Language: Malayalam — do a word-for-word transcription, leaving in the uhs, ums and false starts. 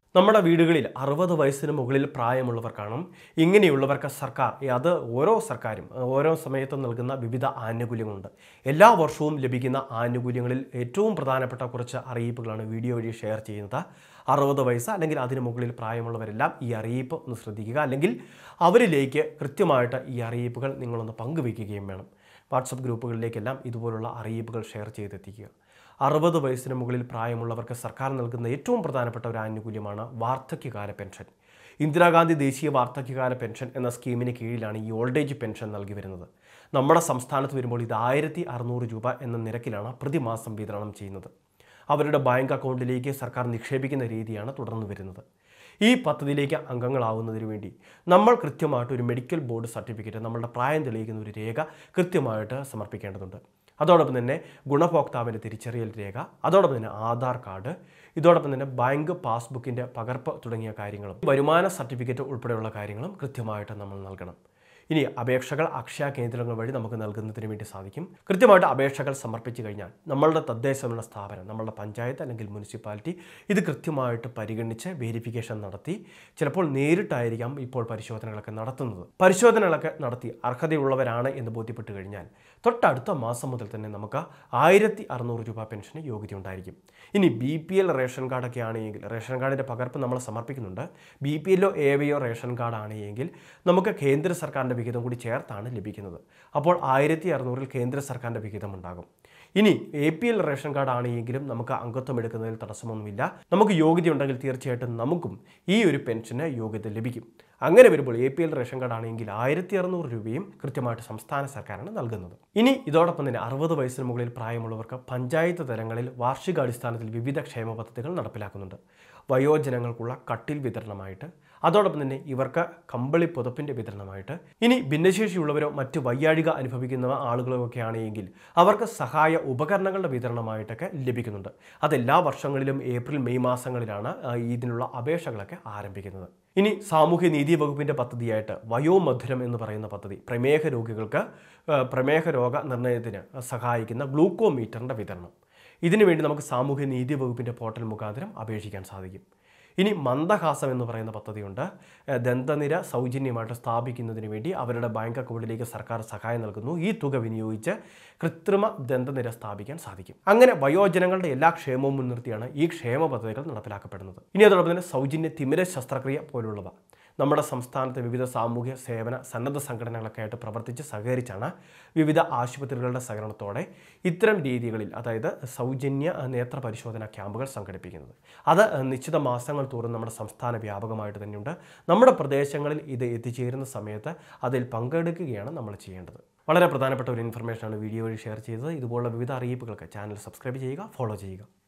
നമ്മുടെ വീടുകളിൽ അറുപത് വയസ്സിന് മുകളിൽ പ്രായമുള്ളവർ കാണും. ഇങ്ങനെയുള്ളവർക്ക് സർക്കാർ അത് ഓരോ സർക്കാരും ഓരോ സമയത്തും നൽകുന്ന വിവിധ ആനുകൂല്യങ്ങളുണ്ട്. എല്ലാ വർഷവും ലഭിക്കുന്ന ആനുകൂല്യങ്ങളിൽ ഏറ്റവും പ്രധാനപ്പെട്ട കുറച്ച് അറിയിപ്പുകളാണ് വീഡിയോ വഴി ഷെയർ ചെയ്യുന്നത്. അറുപത് വയസ്സ് അല്ലെങ്കിൽ അതിന് മുകളിൽ പ്രായമുള്ളവരെല്ലാം ഈ അറിയിപ്പ് ഒന്ന് ശ്രദ്ധിക്കുക, അല്ലെങ്കിൽ അവരിലേക്ക് കൃത്യമായിട്ട് ഈ അറിയിപ്പുകൾ നിങ്ങളൊന്ന് പങ്കുവയ്ക്കുകയും വേണം. വാട്സപ്പ് ഗ്രൂപ്പുകളിലേക്കെല്ലാം ഇതുപോലുള്ള അറിയിപ്പുകൾ ഷെയർ ചെയ്തെത്തിക്കുക. അറുപത് വയസ്സിന് മുകളിൽ പ്രായമുള്ളവർക്ക് സർക്കാർ നൽകുന്ന ഏറ്റവും പ്രധാനപ്പെട്ട ഒരു ആനുകൂല്യമാണ് വാർദ്ധക്യകാല പെൻഷൻ. ഇന്ദിരാഗാന്ധി ദേശീയ വാർദ്ധക്യകാല പെൻഷൻ എന്ന സ്കീമിന് കീഴിലാണ് ഈ ഓൾഡ് ഏജ് പെൻഷൻ നൽകി വരുന്നത്. നമ്മുടെ സംസ്ഥാനത്ത് വരുമ്പോൾ ഇത് ആയിരത്തി അറുന്നൂറ് രൂപ എന്ന നിരക്കിലാണ് പ്രതിമാസം വിതരണം ചെയ്യുന്നത്. അവരുടെ ബാങ്ക് അക്കൗണ്ടിലേക്ക് സർക്കാർ നിക്ഷേപിക്കുന്ന രീതിയാണ് തുടർന്ന് വരുന്നത്. ഈ പദ്ധതിയിലേക്ക് അംഗങ്ങളാവുന്നതിന് വേണ്ടി നമ്മൾ കൃത്യമായിട്ട് ഒരു മെഡിക്കൽ ബോർഡ് സർട്ടിഫിക്കറ്റ്, നമ്മളുടെ പ്രായം തെളിയിക്കുന്ന ഒരു രേഖ കൃത്യമായിട്ട് സമർപ്പിക്കേണ്ടതുണ്ട്. അതോടൊപ്പം തന്നെ ഗുണഭോക്താവിൻ്റെ തിരിച്ചറിയൽ രേഖ, അതോടൊപ്പം തന്നെ ആധാർ കാർഡ്, ഇതോടൊപ്പം തന്നെ ബാങ്ക് പാസ്ബുക്കിൻ്റെ പകർപ്പ് തുടങ്ങിയ കാര്യങ്ങളും വരുമാന സർട്ടിഫിക്കറ്റ് ഉൾപ്പെടെയുള്ള കാര്യങ്ങളും കൃത്യമായിട്ട് നമ്മൾ നൽകണം. ഇനി അപേക്ഷകൾ അക്ഷയ കേന്ദ്രങ്ങൾ വഴി നമുക്ക് നൽകുന്നതിന് വേണ്ടി സാധിക്കും. കൃത്യമായിട്ട് അപേക്ഷകൾ സമർപ്പിച്ചു കഴിഞ്ഞാൽ നമ്മളുടെ തദ്ദേശഭരണ സ്ഥാപനം, നമ്മളുടെ പഞ്ചായത്ത് അല്ലെങ്കിൽ മുനിസിപ്പാലിറ്റി ഇത് കൃത്യമായിട്ട് പരിഗണിച്ച് വെരിഫിക്കേഷൻ നടത്തി, ചിലപ്പോൾ നേരിട്ടായിരിക്കാം ഇപ്പോൾ പരിശോധനകളൊക്കെ നടത്തുന്നത്. പരിശോധനകളൊക്കെ നടത്തി അർഹതയുള്ളവരാണ് എന്ന് ബോധ്യപ്പെട്ട് കഴിഞ്ഞാൽ തൊട്ടടുത്ത മാസം മുതൽ തന്നെ നമുക്ക് ആയിരത്തി അറുന്നൂറ് രൂപ പെൻഷന് യോഗ്യത ഉണ്ടായിരിക്കും. ഇനി ബി പി എൽ റേഷൻ കാർഡൊക്കെ ആണെങ്കിൽ റേഷൻ കാർഡിൻ്റെ പകർപ്പ് നമ്മൾ സമർപ്പിക്കുന്നുണ്ട്. ബി പി എല്ലോ എ വൈയോ റേഷൻ കാർഡ് ആണെങ്കിൽ നമുക്ക് കേന്ദ്ര സർക്കാരിൻ്റെ വിഹിതം കൂടി ചേർത്താണ് ലഭിക്കുന്നത്. അപ്പോൾ ആയിരത്തി അറുന്നൂറിൽ കേന്ദ്ര സർക്കാരിൻ്റെ വിഹിതം ഉണ്ടാകും. ഇനി A P L ration card ആണെങ്കിലും നമുക്ക് അംഗത്വം എടുക്കുന്നതിൽ തടസ്സമൊന്നുമില്ല. നമുക്ക് യോഗ്യത ഉണ്ടെങ്കിൽ തീർച്ചയായിട്ടും നമുക്കും ഈ ഒരു പെൻഷന് യോഗ്യത ലഭിക്കും. അങ്ങനെ വരുമ്പോൾ A P L ration card ആണെങ്കിൽ ആയിരത്തി അറുന്നൂറ് രൂപയും കൃത്യമായിട്ട് സംസ്ഥാന സർക്കാരാണ് നൽകുന്നത്. ഇനി ഇതോടൊപ്പം തന്നെ അറുപത് വയസ്സിന് മുകളിൽ പ്രായമുള്ളവർക്ക് പഞ്ചായത്ത് തലങ്ങളിൽ വാർഷികാടിസ്ഥാനത്തിൽ വിവിധ ക്ഷേമ പദ്ധതികൾ നടപ്പിലാക്കുന്നുണ്ട്. വയോജനങ്ങൾക്കുള്ള കട്ടിൽ വിതരണമായിട്ട്, അതോടൊപ്പം തന്നെ ഇവർക്ക് കമ്പിളി പുതപ്പിൻ്റെ വിതരണമായിട്ട്, ഇനി ഭിന്നശേഷിയുള്ളവരോ മറ്റ് വയ്യാഴിക അനുഭവിക്കുന്ന ആളുകളൊക്കെ ആണെങ്കിൽ അവർക്ക് സഹായ ഉപകരണങ്ങളുടെ വിതരണമായിട്ടൊക്കെ ലഭിക്കുന്നുണ്ട്. അതെല്ലാ വർഷങ്ങളിലും ഏപ്രിൽ മെയ് മാസങ്ങളിലാണ് ഇതിനുള്ള അപേക്ഷകളൊക്കെ ആരംഭിക്കുന്നത്. ഇനി സാമൂഹ്യ നീതി വകുപ്പിൻ്റെ പദ്ധതിയായിട്ട് വയോമധുരം എന്ന് പറയുന്ന പദ്ധതി, പ്രമേഹ രോഗികൾക്ക് പ്രമേഹ രോഗ നിർണയത്തിന് സഹായിക്കുന്ന ഗ്ലൂക്കോമീറ്ററിൻ്റെ വിതരണം. ഇതിനുവേണ്ടി നമുക്ക് സാമൂഹ്യ നീതി വകുപ്പിൻ്റെ പോർട്ടൽ മുഖാന്തരം അപേക്ഷിക്കാൻ സാധിക്കും. ഇനി മന്ദഹാസം എന്ന് പറയുന്ന പദ്ധതിയുണ്ട്. ദന്തനിര സൗജന്യമായിട്ട് സ്ഥാപിക്കുന്നതിന് വേണ്ടി അവരുടെ ബാങ്ക് അക്കൗണ്ടിലേക്ക് സർക്കാർ സഹായം നൽകുന്നു. ഈ തുക വിനിയോഗിച്ച് കൃത്രിമ ദന്തനിര സ്ഥാപിക്കാൻ സാധിക്കും. അങ്ങനെ വയോജനങ്ങളുടെ എല്ലാ ക്ഷേമവും മുൻനിർത്തിയാണ് ഈ ക്ഷേമ പദ്ധതികൾ നടപ്പിലാക്കപ്പെടുന്നത്. ഇനി അതോടൊപ്പം തന്നെ സൗജന്യ തിമിര ശസ്ത്രക്രിയ പോലുള്ളവ നമ്മുടെ സംസ്ഥാനത്തെ വിവിധ സാമൂഹ്യ സേവന സന്നദ്ധ സംഘടനകളൊക്കെ ആയിട്ട് പ്രവർത്തിച്ച് സഹകരിച്ചാണ് വിവിധ ആശുപത്രികളുടെ സഹകരണത്തോടെ ഇത്തരം രീതികളിൽ, അതായത് സൗജന്യ നേത്ര പരിശോധന ക്യാമ്പുകൾ സംഘടിപ്പിക്കുന്നത്. അത് നിശ്ചിത മാസങ്ങൾ തോറും നമ്മുടെ സംസ്ഥാന വ്യാപകമായിട്ട് തന്നെയുണ്ട്. നമ്മുടെ പ്രദേശങ്ങളിൽ ഇത് എത്തിച്ചേരുന്ന സമയത്ത് അതിൽ പങ്കെടുക്കുകയാണ് നമ്മൾ ചെയ്യേണ്ടത്. വളരെ പ്രധാനപ്പെട്ട ഒരു ഇൻഫർമേഷനാണ് വീഡിയോ വഴി ഷെയർ ചെയ്തത്. ഇതുപോലുള്ള വിവിധ അറിയിപ്പുകൾക്ക് ചാനൽ സബ്സ്ക്രൈബ് ചെയ്യുക, ഫോളോ ചെയ്യുക.